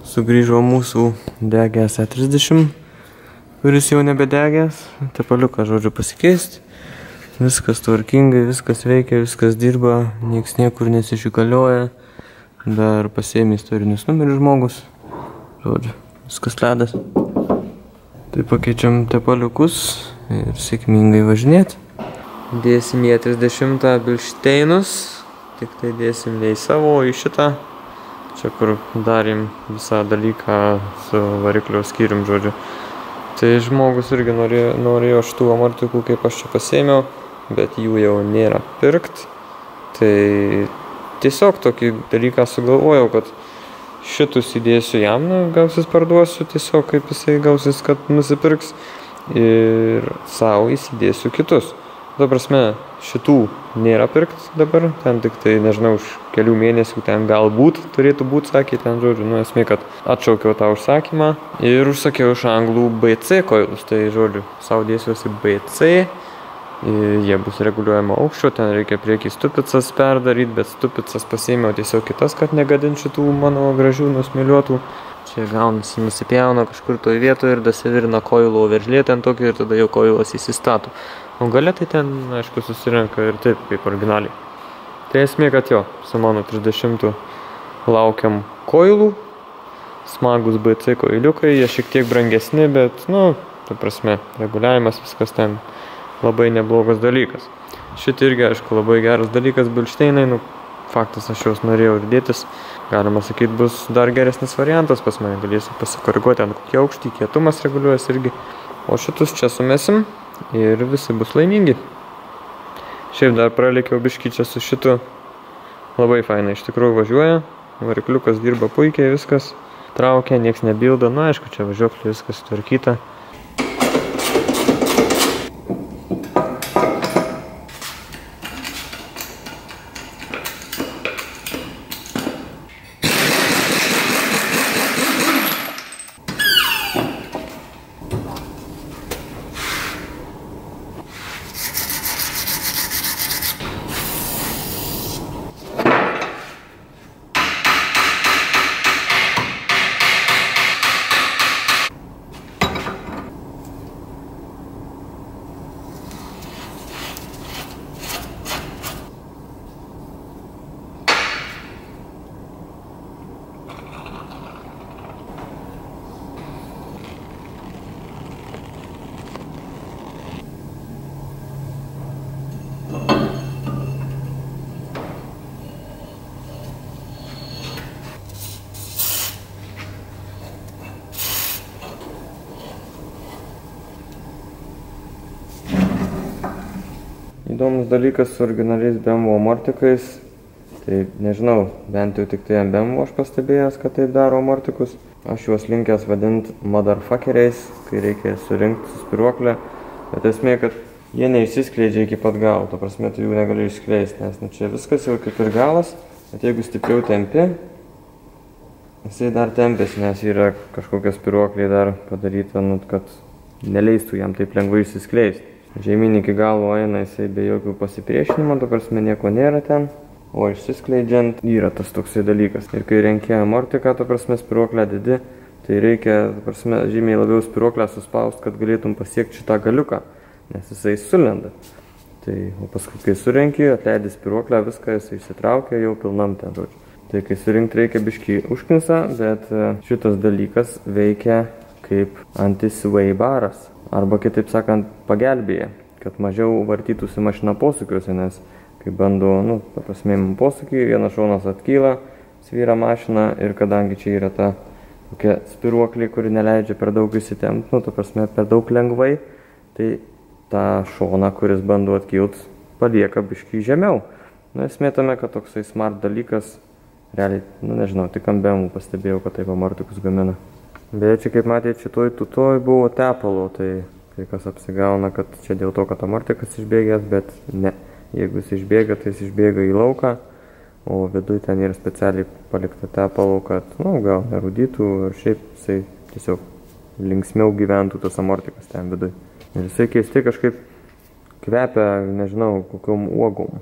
sugrįžo mūsų degęs E30, kuris jau nebedegęs. Tepaliuką, žodžiu, pasikeisti. Viskas tvarkingai, viskas veikia, viskas dirba, nieks niekur nesišikalioja. Dar pasiėmė istorinius numerius žmogus. Žodžiu, viskas ledas. Tai pakeičiam tepaliukus ir sėkmingai važinėti. Dėsim į E30 Bilšteinus. Tik tai dėsim ne į savo, o į šitą. Čia kur darėm visą dalyką su variklio skyrium, žodžiu. Tai žmogus irgi norėjo šitų amortikų, kaip aš čia pasiėmiau, bet jų jau nėra pirkt. Tai tiesiog tokį dalyką sugalvojau, kad šitus įdėsiu jam, gausis parduosiu tiesiog, kaip jisai gausis, kad nusipirks. Ir savo įsidėsiu kitus. Ta prasme, šitų nėra pirkt dabar, ten tik tai, nežinau, už kelių mėnesių ten galbūt turėtų būti, sakė ten, žodžiu, esmė, kad atšaukiau tą užsakymą ir užsakiau iš anglų BC koilus, tai, žodžiu, savo dėsiuosi BC, jie bus reguliuojama aukščio, ten reikia priekį stupicas perdaryti, bet stupicas pasiėmiau tiesiog kitas, kad negadint šitų mano gražių nusmėliuotų. Čia gaunasi, nusipjauna kažkur toj vietoje ir dasivirina koilo veržlė ten tokį ir tada jau koilas įsistato. O gale tai ten, aišku, susirenka ir taip, kaip originaliai. Tai esmė, kad jo, su mano 30 laukiam koilų, smagus BC koiliukai, jie šiek tiek brangesni, bet, ta prasme, reguliavimas, viskas ten labai neblogas dalykas. Šitą irgi, aišku, labai geras dalykas, Bilšteinai, faktas, aš juos norėjau ir dėtis. Galima sakyti, bus dar geresnis variantas pas mane, galėsiu pasikoriguoti ant kokį aukštį, kietumas reguliuojas irgi. O šitus čia sumesim ir visi bus laimingi. Šiaip dar pralėkiau biškį čia su šitu. Labai fainai, iš tikrųjų važiuoja. Varikliukas dirba puikiai, viskas traukia, nieks nebilda. Aišku, čia važiuoklė, viskas sutvarkyta. Įdomus dalykas su originaliais BMW amortikais, tai nežinau, bent jau tik tai ant BMW aš pastebėjęs, kad taip daro amortikus. Aš juos linkęs vadinti motherfuckeriais, kai reikia surinkti su spiruoklę, bet esmė, kad jie neišsiskleidžia iki pat galo, ta prasme, tu jų negali išskleisti, nes čia viskas jau kaip ir galas, bet jeigu stipriau tempi, jisai dar tempėsi, nes yra kažkokia spiruoklė dar padaryta, kad neleistų jam taip lengvai išsiskleisti. Žemyn iki galo eina jisai be jokių pasipriešinimo, ta prasme nieko nėra ten, o išsiskleidžiant yra tas toksai dalykas. Ir kai renki amortiką, ta prasme spiruoklę didi, tai reikia, ta prasme, žymiai labiau spiruoklę suspausti, kad galėtum pasiekti šitą galiuką, nes jisai sulenda. Tai, o paskui, kai surenki, atleidi spiruoklę, viską jisai išsitraukia jau pilnam ten, žodžiu. Tai kai surinkti reikia biškį užknisą, bet šitas dalykas veikia kaip anti-sway baras. Arba kitaip sakant, pagelbėja, kad mažiau vartytųsi mašina posūkiuose, nes kai bando, ta prasme, posūkį, vienas šonas atkyla, svyra mašina ir kadangi čia yra ta tokia spiruoklė, kuri neleidžia per daug įsitempti, ta prasme, per daug lengvai, tai tą šoną, kuris bando atkilt, palieka biškį žemiau. Esmė tame, kad toksai smart dalykas, realiai, nežinau, tik ant BMW pastebėjau, kad taip amortikus gamina. Bet čia, kaip matėte, šitoj tutoj buvo tepalo, tai kai kas apsigauna, kad čia dėl to, kad amortikas išbėgęs, bet ne. Jeigu jis išbėga, tai jis išbėga į lauką, o viduj ten yra specialiai palikta tepalo, kad, gal nerūdytų ir šiaip jisai tiesiog linksmiau gyventų tas amortikas ten viduj. Ir jisai keistai kažkaip kvepia, nežinau, kokiom uogom.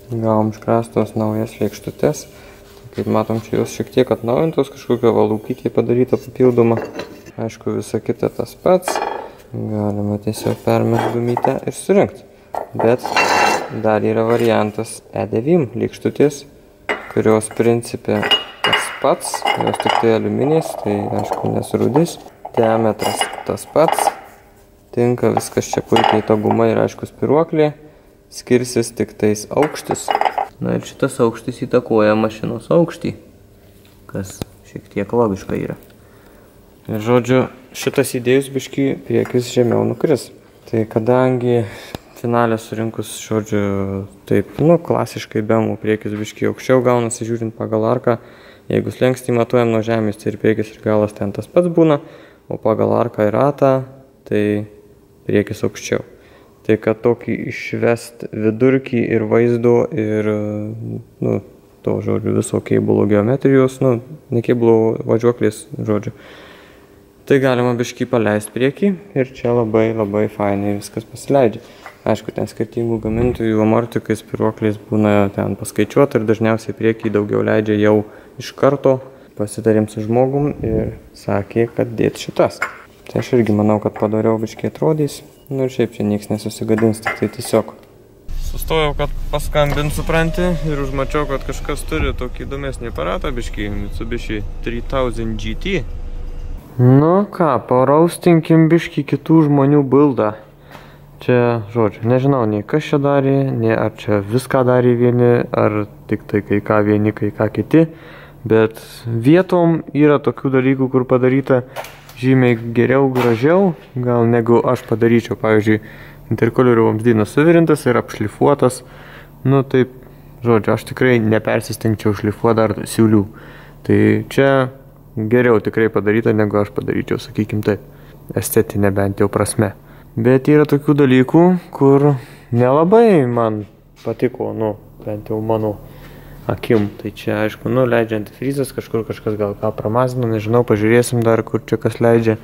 Gavom iškrastos naujas lėkštutės. Kaip matom, čia jos šiek tiek atnaujintos, kažkokia valūkytė padaryta papildoma. Aišku, visa kita tas pats. Galima tiesiog permest gumytę ir surinkti. Bet dar yra variantas E9 lėkštutės, kurios principė tas pats, jos tik tai aliuminės, tai aišku nesurūdys. Diametras tas pats. Tinka viskas čia puikiai, to guma ir aišku spiruoklė. Skirsis tik tais aukštis. Na ir šitas aukštis įtakoja mašinos aukštį, kas šiek tiek logiška yra. Ir žodžiu, šitas įdėjus biškį priekis žemiau nukris. Tai kadangi finalę surinkus, žodžiu, taip, klasiškai BMW priekis biškį aukščiau gaunasi žiūrint pagal arką. Jeigu slenkstį matuojam nuo žemės, tai ir priekis ir galas ten tas pats būna, o pagal arką ir ratą, tai priekis aukščiau. Tai kad tokį išvest vidurkį ir vaizdo ir, to žodžiu, viso kėbulo geometrijos, ne kėbulo važiuoklės, žodžiu. Tai galima biškį paleisti priekį ir čia labai fainai viskas pasileidžia. Aišku, ten skirtingų gamintojų amortikai spiruoklės būna ten paskaičiuota ir dažniausiai priekį daugiau leidžia jau iš karto. Pasitarėm su žmogum ir sakė, kad dėt šitas. Tai aš irgi manau, kad padariau biškį atrodys. Ir šiaip čia nieks nesusigadins, tik tai tiesiog. Sustojau, kad paskambint, supranti, ir užmačiau, kad kažkas turi tokį įdomesnį aparatą biškį, Mitsubishi 3000 GT. Nu ką, paraustinkim biškį kitų žmonių bildą. Čia, žodžiu, nežinau, nei kas čia darė, nei ar čia viską darė vieni, ar tik tai kai ką vieni, kai ką kiti. Bet vietom yra tokių dalykų, kur padaryta žymiai geriau, gražiau, gal negu aš padaryčiau. Pavyzdžiui, interkulierių vamzdynas suvirintas ir apšlifuotas. Taip, žodžiu, aš tikrai nepersistengčiau šlifuoti dar siūlių. Tai čia geriau tikrai padaryta, negu aš padaryčiau, sakykim taip, estetinė bent jau prasme. Bet yra tokių dalykų, kur nelabai man patiko, bent jau mano akim. Tai čia, aišku, leidžia antifrizas, kažkur kažkas gal ką pramazino, nežinau, pažiūrėsim dar, kur čia kas leidžia.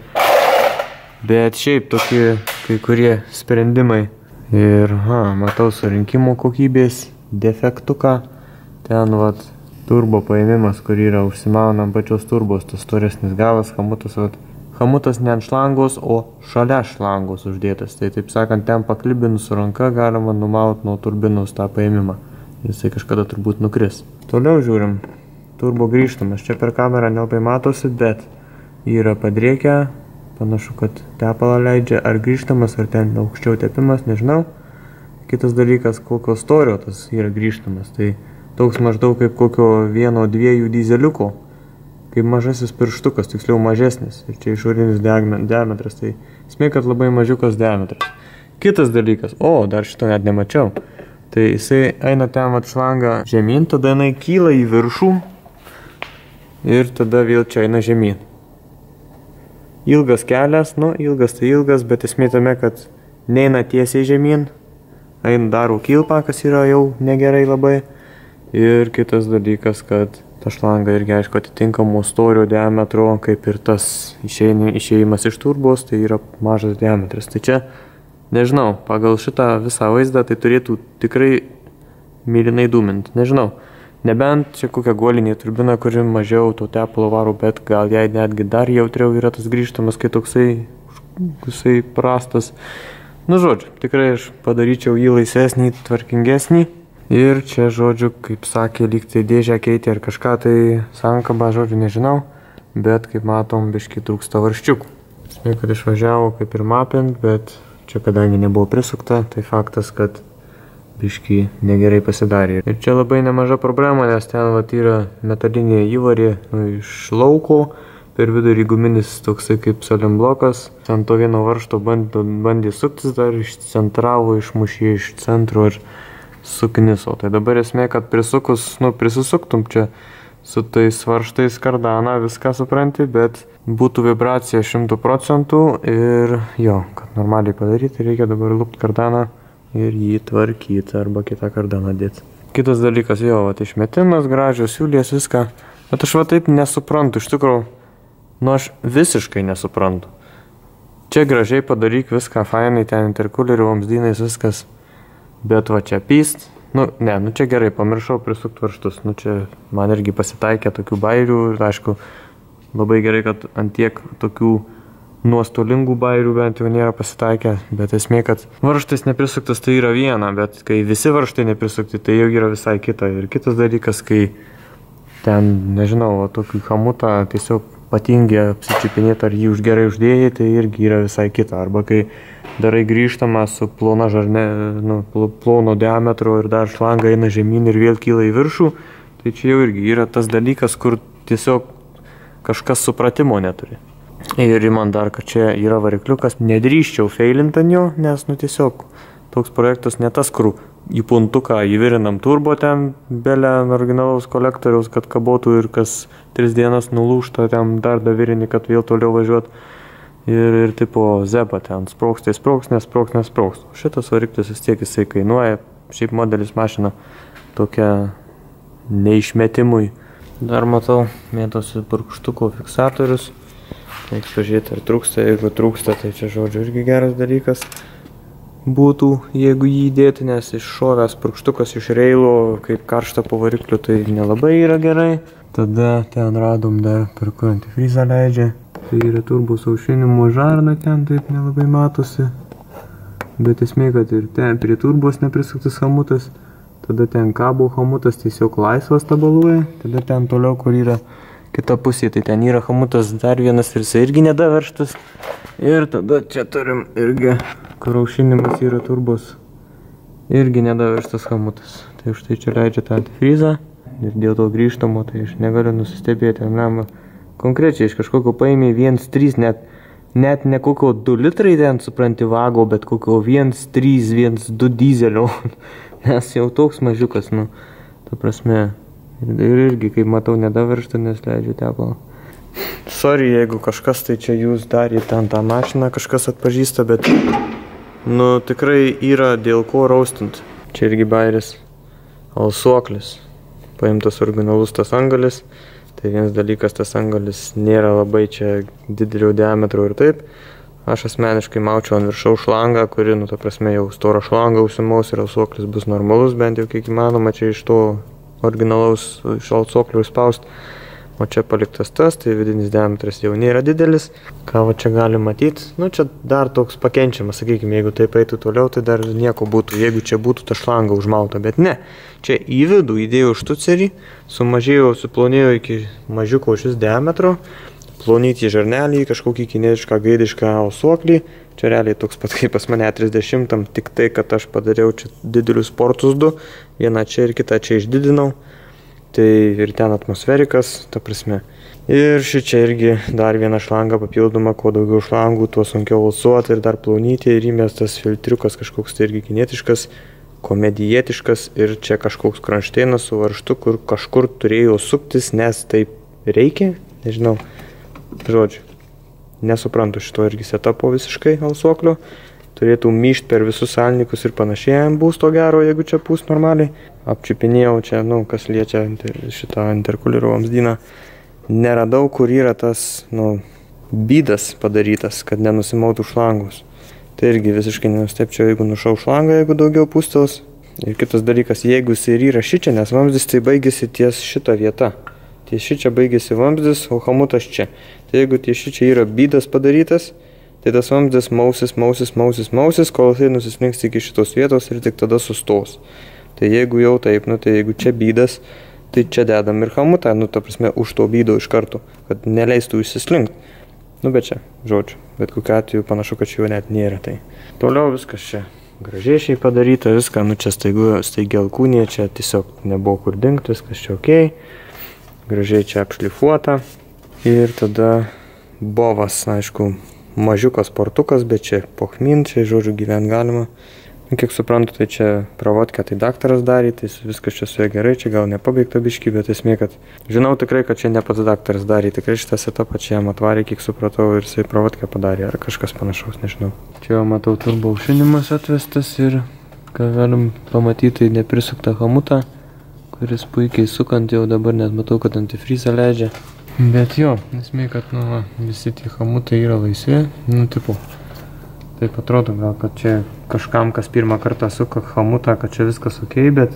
Bet šiaip tokie kai kurie sprendimai. Ir, matau surinkimo kokybės defektuką. Ten, turbo paėmimas, kur yra užsimauna ant pačios turbos, tas storesnis galas, hamutas ne ant šlangos, o šalia šlangos uždėtas. Tai, taip sakant, ten paklibinus ranka galima numauti nuo turbinos tą paėmimą. Jisai kažkada turbūt nukris. Toliau žiūrim. Turbo grįžtamas. Čia per kamerą nelabai matosi, bet yra padrėkę. Panašu, kad tepalą leidžia. Ar grįžtamas, ar ten aukščiau tepimas, nežinau. Kitas dalykas, kokio storio tas yra grįžtamas. Tai toks maždaug kaip kokio 1-2 dizeliuko. Kaip mažasis pirštukas, tiksliau mažesnis. Ir čia išorinis diametras. Tai esmė, kad labai mažiukas diametras. Kitas dalykas. Dar šito net nemačiau. Tai jisai eina ten šlangą žemyn, tada jinai kyla į viršų ir tada vėl čia eina žemyn. Ilgas kelias, ilgas tai ilgas, bet esmė tame, kad neina tiesiai žemyn, eina daro kilpą, kas yra jau negerai labai. Ir kitas dalykas, kad ta šlanga irgi aišku atitinkamo storio diametro, kaip ir tas išėjimas iš turbos, tai yra mažas diametras. Tai čia nežinau, pagal šitą visą vaizdą tai turėtų tikrai mėlynai dūminti. Nežinau, nebent čia kokia guolinė turbina, kuri mažiau to tepalo varo, bet gal jai netgi dar jautriau yra tas grįžtamas, kai toksai prastas. Žodžiu, tikrai aš padaryčiau jį laisvesnį, tvarkingesnį. Ir čia, žodžiu, kaip sakė, lyg tai dėžę keitė ar kažką tai sankabą, žodžiu, nežinau. Bet, kaip matom, biškį trūksta varščiukų. Esmė, kad išvažiavo kaip ir mapint, bet čia kadangi nebuvo prisukta, tai faktas, kad biškį negerai pasidarė. Ir čia labai nemaža problema, nes ten yra metalinė įvarė iš lauko, per vidurį guminis toksai kaip salimblokas. Ant to vieno varžto bandė suktis, dar išcentravo, išmušė iš centro ir sukniso. Tai dabar esmė, kad prisukus, prisisuktum čia su tais varžtais kardaną, viską supranti, bet būtų vibracija 100% ir kad normaliai padaryti, reikia dabar lupt kardaną ir jį tvarkyti arba kitą kardaną dėti. Kitas dalykas, išmetimas, gražios siūlės, viską. Bet aš taip nesuprantu, iš tikrųjų, aš visiškai nesuprantu. Čia gražiai padaryk viską, fainai, ten interkulierių vamzdynais viskas. Bet čia pyst, Nu čia gerai, pamiršau prisukti varžtus. Nu čia man irgi pasitaikė tokių bairių ir aišku, labai gerai, kad ant tiek tokių nuostolingų bairių bent jau nėra pasitaikę, bet esmė, kad varžtas neprisuktas tai yra viena, bet kai visi varžtai neprisukti, tai jau yra visai kita. Ir kitas dalykas, kai ten, nežinau, tokį chamutą tiesiog patingi apsičiupinėti ar jį gerai uždėjai, tai irgi yra visai kita. Arba kai darai grįžtamą su plona žarne, plono diametro ir dar šlanga eina žemyn ir vėl kyla į viršų, tai čia jau irgi yra tas dalykas, kur tiesiog kažkas supratimo neturi. Ir man dar, kad čia yra varikliukas, nedrįščiau feilinti ant jo, nes tiesiog toks projektas ne tas, kur į puntuką įvirinam turbo ten belę originalaus kolektoriaus, kad kabotų ir kas 3 dienas nulūžta, ten dar davirinį, kad vėl toliau važiuot. Ir tipo zepa ten sproks, tai sproks, nesproks. Šitas variklis vis tiek jisai kainuoja, šiaip modelis mašina tokia neišmetimui. Dar matau, mėtosi purkštuko fiksatorius. Reikia pažiūrėti, ar trūksta. Jeigu trūksta, tai čia žodžiu irgi geras dalykas būtų, jeigu jį įdėti, nes iššovęs purkštukas iš reilo, kaip karšta po varikliu, tai nelabai yra gerai. Tada ten radom dar, per kur antifrizą leidžia. Tai yra turbos aušinimo žarna, ten taip nelabai matosi. Bet esmė, kad ir ten prie turbos neprisuktas hamutas. Tada ten kabo hamutas tiesiog laisvas tabaluoja. Tada ten toliau, kur yra kita pusė, tai ten yra hamutas dar vienas ir jisai irgi nedaveržtas. Ir tada čia turim irgi, kur aušinimas yra turbos, irgi nedaveržtas hamutas. Tai už tai čia leidžia tą antifrizą. Ir dėl to grįžtamo, tai aš negaliu nusistebėti, ar ne. Konkrečiai iš kažkokio paėmė 1,3, net ne kokio 2 litrai ten, supranti, vago, bet kokio 1,3, 1,2 dizelio. Nes jau toks mažiukas, ta prasme. Ir irgi, kaip matau, nedaveržta, nes leidžiu tepalą. Sorry, jeigu kažkas tai čia jūs darėte ant tą mašiną, kažkas atpažįsta, bet tikrai yra dėl ko raustint. Čia irgi bairis alsuoklis. Paimtas originalus tas angalis. Tai vienas dalykas, tas angalis nėra labai čia didelio diametro ir taip. Aš asmeniškai maučiau ant viršaus šlangą, kuri, ta prasme, jau storą šlangą užsimaus ir alsuoklis bus normalus, bent jau kiek įmanoma čia iš to originalaus iš alsuoklio išspaust. O čia paliktas tas, tai vidinis diametras jau nėra didelis. Ką va čia gali matyti? Čia dar toks pakenčiamas, sakykime, jeigu taip eitų toliau, tai dar nieko būtų, jeigu čia būtų ta šlanga užmauta, bet ne. Čia į vidų įdėjau štucerį, suplonėjau iki mažiuko šis diametro, plonyti žarnelį, kažkokį kinietišką gaidišką alsuoklį. Čia realiai toks pat kaip pas mane 30, tik tai, kad aš padariau čia didelius portus 2, vieną čia ir kitą čia išdidinau. Tai ir ten atmosferikas, ta prasme. Ir šičia irgi dar viena šlanga papildoma, kuo daugiau šlangų, tuo sunkiau alsuoti ir dar plonyti. Ir įmestas filtriukas kažkoks tai irgi kinietiškas, komedijietiškas ir čia kažkoks kronšteinas su varžtu, kur kažkur turėjo suktis, nes taip reikia, nežinau, žodžiu. Nesuprantu šito irgi setapo visiškai alsuoklio. Turėtų myšt per visus salnikus ir panašiai bus to gero, jeigu čia pūs normaliai. Apčiupinėjau čia, kas liečia šitą interkulierių vamzdyną. Neradau, kur yra tas, bydas padarytas, kad nenusimautų šlangus. Tai irgi visiškai nenustepčiau, jeigu nušau šlangą, jeigu daugiau pūstels. Ir kitas dalykas, jeigu jis ir yra šičia, nes vamzdis tai baigėsi ties šitą vietą. Ties šičia baigėsi vamzdis, o hamutas čia. Tai jeigu ties šičia yra bydas padarytas, tai tas vamzdis mausis, kol tai nusislinks iki šitos vietos ir tik tada sustos. Tai jeigu jau taip, tai jeigu čia bydas, tai čia dedam ir hamutą, ta prasme, už to bydo iš karto, kad neleistų išsislinkti. Bet čia, žodžiu, bet kokiu atveju panašu, kad čia jau net nėra. Tai toliau viskas čia gražiai padaryta, viską, čia staigi alkūnė, čia tiesiog nebuvo kur dingti, viskas čia okei. Gražiai čia apšlifuota. Ir tada bovas, aišku, mažiukas portukas, bet čia pochmin, čia, žodžiu, gyvent galima. Kiek suprantu, tai čia pravodkę tai daktaras darė, tai viskas čia su ja gerai, čia gal nepabaigta biškį, bet esmė, kad žinau tikrai, kad čia ne pats daktaras darė, tikrai šitą setupą čia jam atvarė, kiek supratau, ir jisai pravodkę padarė, ar kažkas panašaus, nežinau. Čia jau matau turbo aušinimas atvestas ir, ką galim pamatyti, neprisukta hamutą, kuris puikiai sukant jau dabar net matau, kad antifrizą leidžia. Bet jo, esmė, kad visi tie hamutai yra laisvi, tipo. Taip atrodo gal, kad čia kažkam, kas pirmą kartą suka chamutą, kad čia viskas ok, bet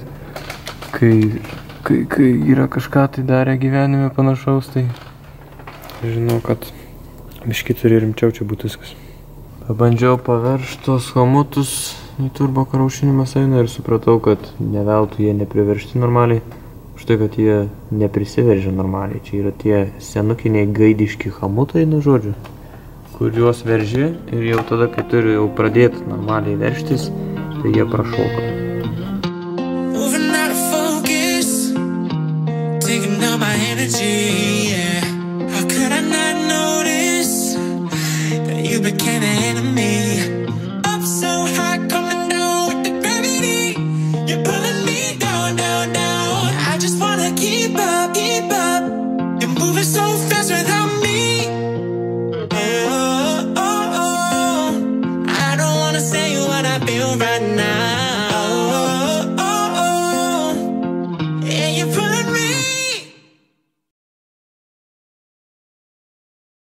kai yra kažką tai darę gyvenime panašaus, tai žinau, kad biškį turi rimčiau čia būtų viskas. Pabandžiau paveršti tos chamutus į turbo karaušinimą sainą ir supratau, kad ne veltui jie nepriveršti normaliai, už tai, kad jie neprisiveržia normaliai. Čia yra tie senukiniai gaidiški chamutai, nu žodžiu, kuriuos verži ir jau tada, kai turi jau pradėti normaliai verštis, tai jie prašoka. Became an enemy.